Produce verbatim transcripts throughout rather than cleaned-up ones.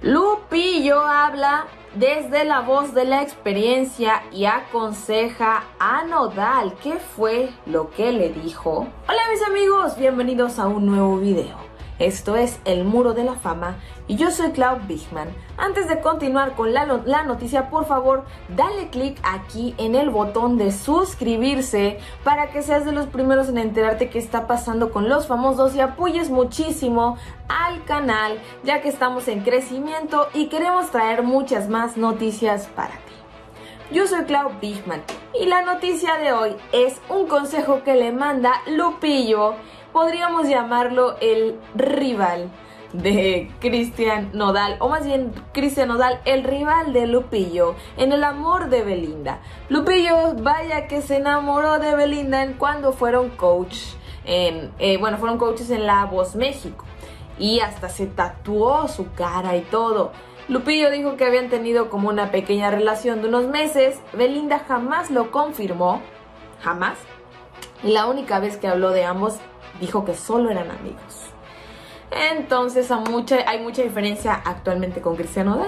Lupillo habla desde la voz de la experiencia y aconseja a Nodal. ¿Qué fue lo que le dijo? Hola mis amigos, bienvenidos a un nuevo video. Esto es El Muro de la Fama y yo soy Clau Bigman. Antes de continuar con la, no la noticia, por favor, dale click aquí en el botón de suscribirse para que seas de los primeros en enterarte qué está pasando con los famosos y apoyes muchísimo al canal, ya que estamos en crecimiento y queremos traer muchas más noticias para ti. Yo soy Clau Bigman y la noticia de hoy es un consejo que le manda Lupillo. Podríamos llamarlo el rival de Cristian Nodal, o más bien Cristian Nodal, el rival de Lupillo en el amor de Belinda. Lupillo, vaya que se enamoró de Belinda en cuando fueron coach, en, eh, bueno, fueron coaches en La Voz México y hasta se tatuó su cara y todo. Lupillo dijo que habían tenido como una pequeña relación de unos meses. Belinda jamás lo confirmó, jamás. Y la única vez que habló de ambos dijo que solo eran amigos. Entonces a mucha, hay mucha diferencia actualmente con Cristian Nodal.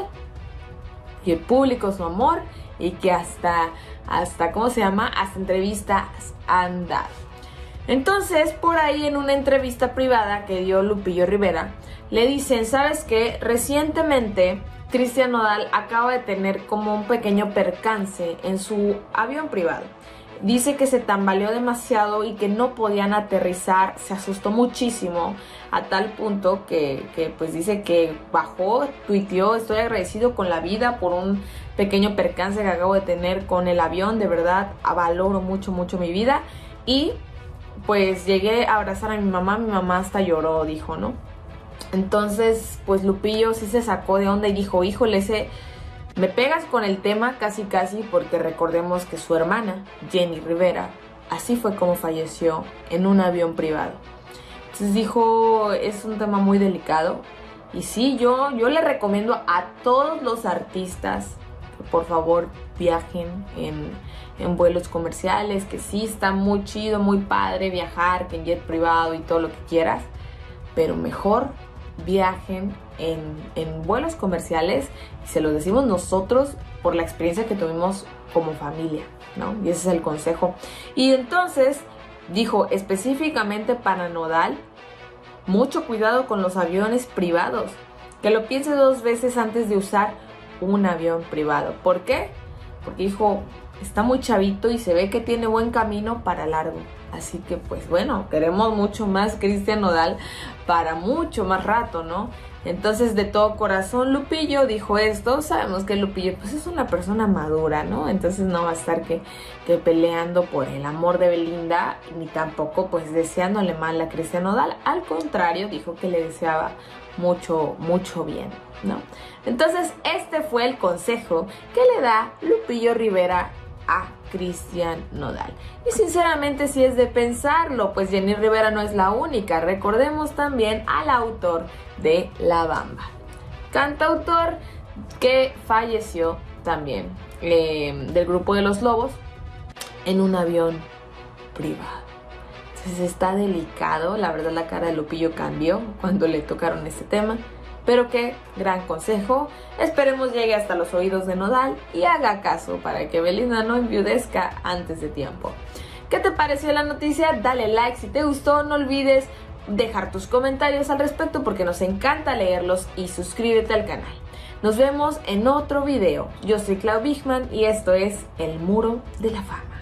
Y el público su amor y que hasta, hasta ¿cómo se llama? Hasta entrevistas han dado. Entonces por ahí en una entrevista privada que dio Lupillo Rivera, le dicen, ¿sabes qué? Recientemente Cristian Nodal acaba de tener como un pequeño percance en su avión privado. Dice que se tambaleó demasiado y que no podían aterrizar, se asustó muchísimo a tal punto que, que pues dice que bajó, tuiteó, estoy agradecido con la vida por un pequeño percance que acabo de tener con el avión, de verdad valoro mucho mucho mi vida y pues llegué a abrazar a mi mamá, mi mamá hasta lloró, dijo, ¿no? Entonces pues Lupillo sí se sacó de onda y dijo, híjole, ese... me pegas con el tema casi casi porque recordemos que su hermana, Jenny Rivera, así fue como falleció en un avión privado. Entonces dijo, es un tema muy delicado. Y sí, yo, yo le recomiendo a todos los artistas que por favor viajen en, en vuelos comerciales, que sí está muy chido, muy padre viajar, que en jet privado y todo lo que quieras, pero mejor viajen en, en vuelos comerciales, y se los decimos nosotros por la experiencia que tuvimos como familia, ¿no? Y ese es el consejo. Y entonces dijo específicamente para Nodal, mucho cuidado con los aviones privados, que lo piense dos veces antes de usar un avión privado. ¿Por qué? Porque dijo, está muy chavito y se ve que tiene buen camino para largo. Así que pues bueno, queremos mucho más Cristian Nodal para mucho más rato, ¿no? Entonces de todo corazón Lupillo dijo esto. Sabemos que Lupillo pues es una persona madura, ¿no? Entonces no va a estar que, que peleando por el amor de Belinda, ni tampoco pues deseándole mal a Cristian Nodal. Al contrario, dijo que le deseaba mucho, mucho bien, ¿no? Entonces este fue el consejo que le da Lupillo Rivera a Cristian Nodal. Y sinceramente si es de pensarlo, pues Jenny Rivera no es la única. Recordemos también al autor de La Bamba, cantautor que falleció también eh, del grupo de Los Lobos en un avión privado. Entonces está delicado, la verdad la cara de Lupillo cambió cuando le tocaron este tema. Pero qué gran consejo, esperemos llegue hasta los oídos de Nodal y haga caso para que Belinda no enviudezca antes de tiempo. ¿Qué te pareció la noticia? Dale like si te gustó, no olvides dejar tus comentarios al respecto porque nos encanta leerlos y suscríbete al canal. Nos vemos en otro video. Yo soy Clau Bigman y esto es El Muro de la Fama.